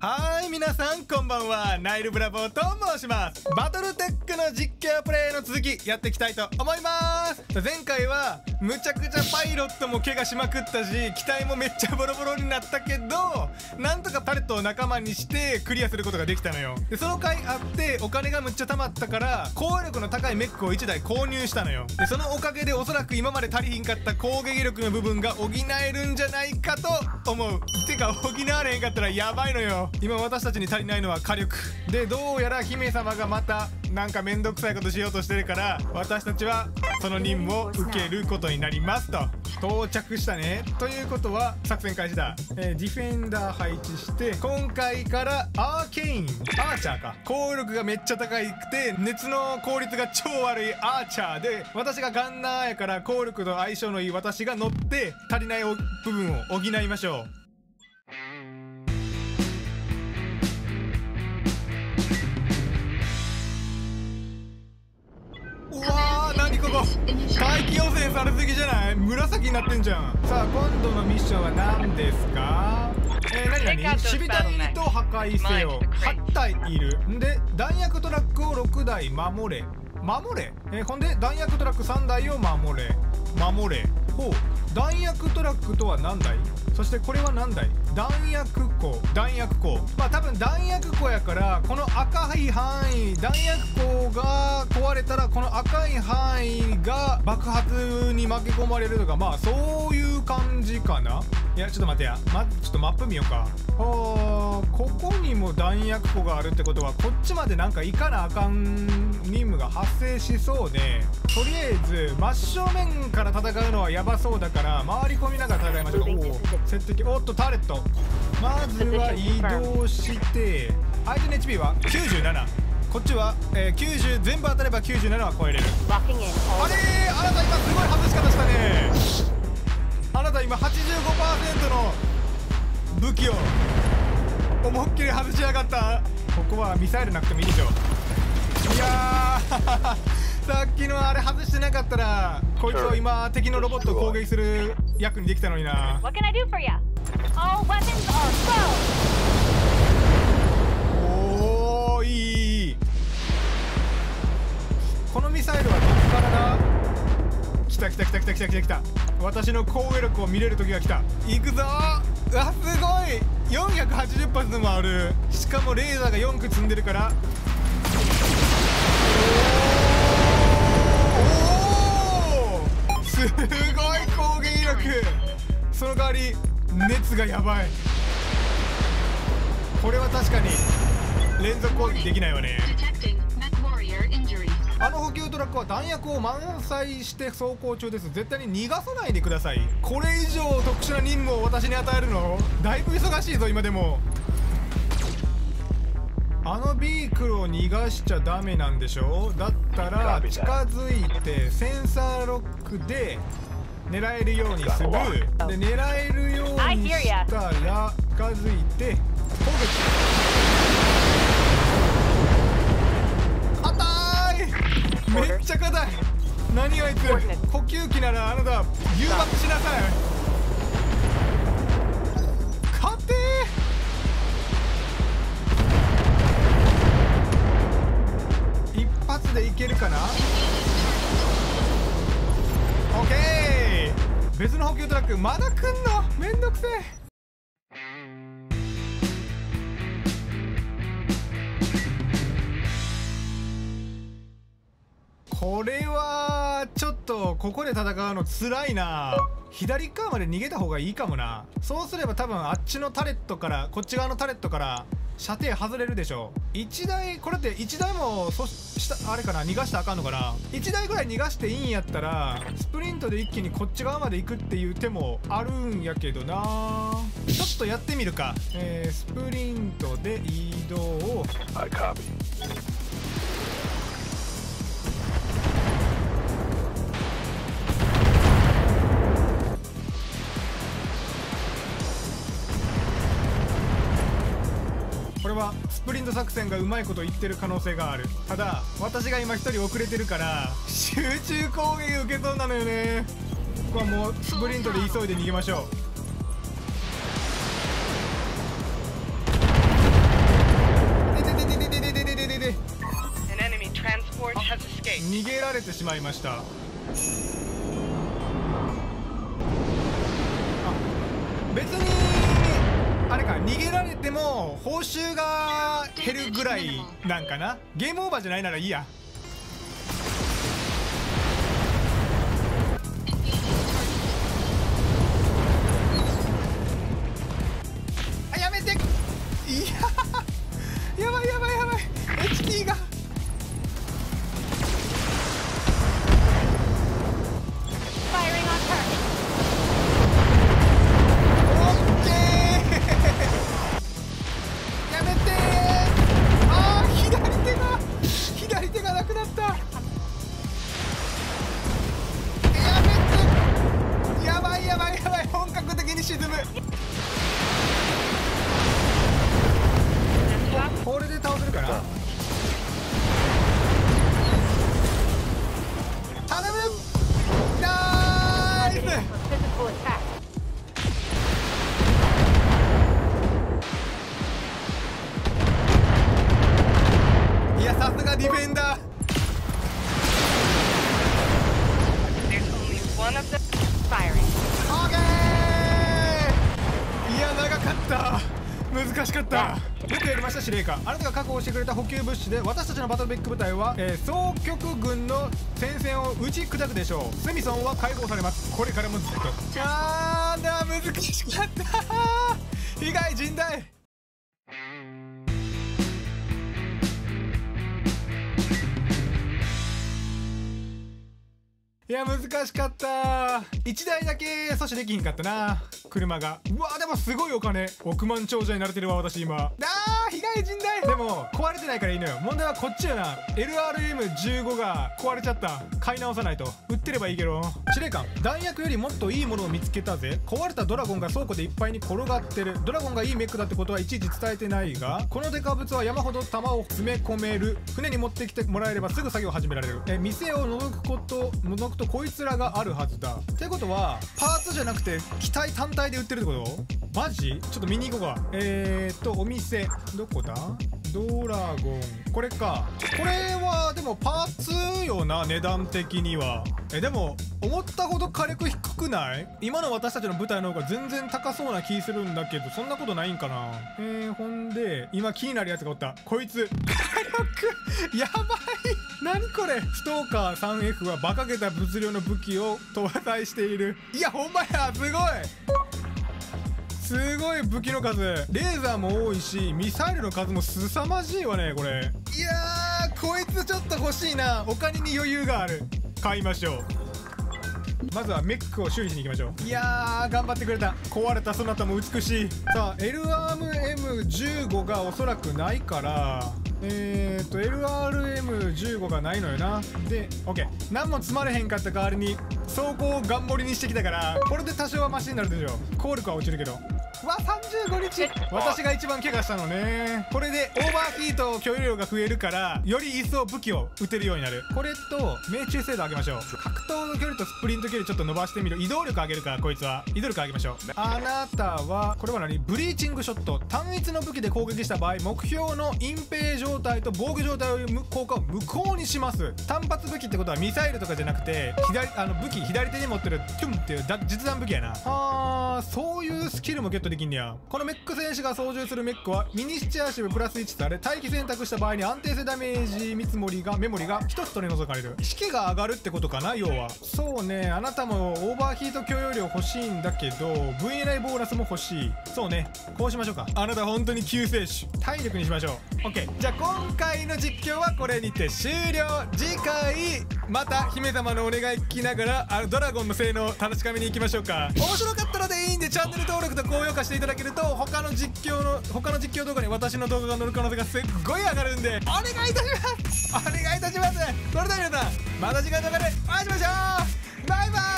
はい、皆さんこんばんは。ナイルブラボーと申します。バトルテックの実況プレイの続きやっていきたいと思います。前回はむちゃくちゃパイロットも怪我しまくったし、機体もめっちゃボロボロになったけど、なんとかパレットを仲間にしてクリアすることができたのよ。でその回あってお金がむっちゃ貯まったから攻力の高いメックを1台購入したのよ。でそのおかげでおそらく今まで足りひんかった攻撃力の部分が補えるんじゃないかと思う。てか補われへんかったらやばいのよ。今私たちに足りないのは火力で、どうやら姫様がまたなんかめんどくさいことしようとしてるから、私たちはその任務を受けることになりますと。到着したね。ということは作戦開始だ。ディフェンダー配置して、今回からアーケインアーチャーか。攻力がめっちゃ高くて熱の効率が超悪いアーチャーで、私がガンナーやから攻力と相性のいい私が乗って足りない部分を補いましょう。大気汚染されすぎじゃない？紫になってんじゃん。さあ今度のミッションは何ですか？何守備隊と破壊せよ。8体いるんで、弾薬トラックを6台守れほんで弾薬トラック3台を守れ。ほう、弾薬トラックとは何台？そしてこれは何台？弾薬庫。まあ多分弾薬庫やから、この赤い範囲、弾薬庫が壊れたらこの赤い範囲が爆発に巻き込まれるとか、まあそういう感じかな。いやちょっと待てや、ちょっとマップ見ようか。ここにも弾薬庫があるってことは、こっちまでなんか行かなあかん任務が発生しそうで、とりあえず真正面から戦うのはやばそうだから回り込みながら戦いましょう。おお、設定、おっとタレット。まずは移動して、相手の HP は97、こっちは、90、全部当たれば97は超えれる。あれー、あなた今すごい外し方したね。あなた今 85% の武器を思いっきり外しやがった。ここはミサイルなくてもいいでしょ。いやーさっきのあれ外してなかったら、こいつを今敵のロボットを攻撃する役にできたのにな。おー、いい。このミサイルはどこからだ？来た。私の攻撃力を見れる時が来た。行くぞー。うわ、すごい。480発でもある。しかもレーザーが4個積んでるから。すごい攻撃力。その代わり熱がやばい。これは確かに連続攻撃できないわね。あの補給トラックは弾薬を満載して走行中です。絶対に逃がさないでください。これ以上特殊な任務を私に与えるのだいぶ忙しいぞ今でも。あのビークルを逃がしちゃダメなんでしょ。だったら近づいてセンサーロックで狙えるようにする。で狙えるようにしたら近づいて攻撃。めっちゃ硬い。何あいつ。呼吸器ならあなた誘爆しなさい。勝てー。一発でいけるかな。オッケー。別の補給トラックまだ来んのめんどくせえ。これはちょっとここで戦うのつらいな。左側まで逃げた方がいいかもな。そうすれば多分あっちのタレットから、こっち側のタレットから射程外れるでしょ。1台、これって1台もあれかな、逃がしたらあかんのかな。1台ぐらい逃がしていいんやったらスプリントで一気にこっち側まで行くっていう手もあるんやけどな。ちょっとやってみるか。スプリントで移動を。これはスプリント作戦がうまいこと言ってる可能性がある。ただ私が今1人遅れてるから集中攻撃受けそうなのよね。ここはもうスプリントで急いで逃げましょう。 逃げられてしまいました。別にあれか、逃げられても報酬が減るぐらいなんかな。ゲームオーバーじゃないならいいや。あ、やめて。いややばいやばいやばい。 HP が左手がなくなった。やめて。やばいやばいやばい。本格的に沈む。これで倒せるかな。頼む。ナイス。いや、さすがディフェンダー。いや、長かった。難しかった。よくやりました、司令官。あなたが確保してくれた補給物資で私たちのバトルベック部隊は、総局軍の戦線を打ち砕くでしょう。スミソンは解放されます。これからもずっと。あーだ、難しかった被害甚大。いや、難しかった。1台だけ阻止できひんかったな、車が。うわ、でもすごいお金。億万長者になれてるわ、私今。被害甚大。でも壊れてないからいいのよ。問題はこっちやな。 LRM15 が壊れちゃった。買い直さないと。売ってればいいけど。司令官、弾薬よりもっといいものを見つけたぜ。壊れたドラゴンが倉庫でいっぱいに転がってる。ドラゴンがいいメックだってことはいちいち伝えてないが、このデカ物は山ほど弾を詰め込める。船に持ってきてもらえればすぐ作業を始められる。店を覗くとこいつらがあるはずだ。ってことはパーツじゃなくて機体単体で売ってるってこと？マジ？ちょっと見に行こうか。お店どこだ？ドラゴン、これか。これはでもパーツよな、値段的には。でも思ったほど火力低くない？今の私たちの部隊の方が全然高そうな気するんだけど、そんなことないんかな。ほんで今気になるやつがおった。こいつ火力やばい。何これ。ストーカー 3F は馬鹿げた物量の武器を搭載している。いや、ほんまや、すごい武器の数。レーザーも多いしミサイルの数も凄まじいわね、これ。いやー、こいつちょっと欲しいな。お金に余裕がある。買いましょう。まずはメックを修理しに行きましょう。いやー、頑張ってくれた。壊れたそなたも美しい。さあ LRM15 がおそらくないから、LRM15 がないのよな。で OK、 何も積まれへんかった代わりに走行をガン盛りにしてきたから、これで多少はマシになるでしょう。効力は落ちるけど。うわ、35日。私が一番怪我したのね。これでオーバーヒート許容量が増えるから、より一層武器を撃てるようになる。これと命中精度上げましょう。格闘の距離とスプリント距離ちょっと伸ばしてみる。移動力上げるから、こいつは移動力上げましょう。あなたはこれは何？ブリーチングショット。単一の武器で攻撃した場合、目標の隠蔽状態と防御状態を効果を無効にします。単発武器ってことはミサイルとかじゃなくて、武器左手に持ってるトゥンっていう実弾武器やな。そういうスキルもゲットできんねや。このメック戦士が操縦するメックはミニシチュアーシブプラス1され、待機選択した場合に安定性ダメージメモリが1つ取り除かれる。士気が上がるってことかな、要は。そうね、あなたもオーバーヒート許容量欲しいんだけど VNI ボーナスも欲しい。そうね、こうしましょうか。あなた本当に救世主。体力にしましょう。 OK、 じゃあ今回の実況はこれにて終了。次回また姫様のお願い聞きながらドラゴンの性能を確かめに行きましょうか。面白かったのでいいんでチャンネル登録と高評価していただけると、他の実況動画に私の動画が載る可能性がすっごい上がるんでお願いいたします。お願いいたします。それでは皆さん、また次回の動画でお会いしましょう。バイバイ。